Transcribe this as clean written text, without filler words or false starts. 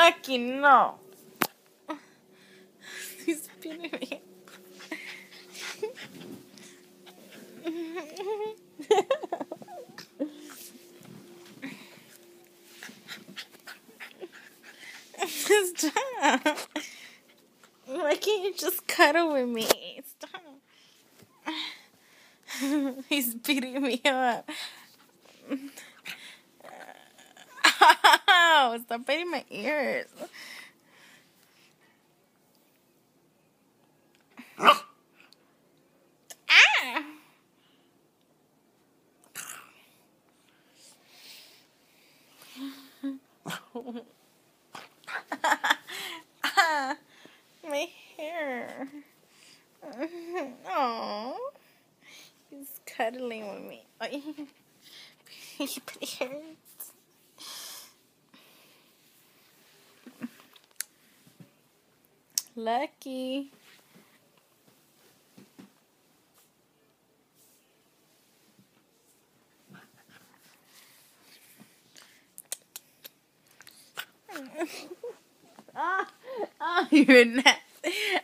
Lucky, no. He's beating me. Stop. Why can't you just cuddle with me? Stop. He's beating me up. Ow, stop biting my ears. Ah. My hair. Oh, he's cuddling with me. But it hurts. Lucky. Oh, you're nasty.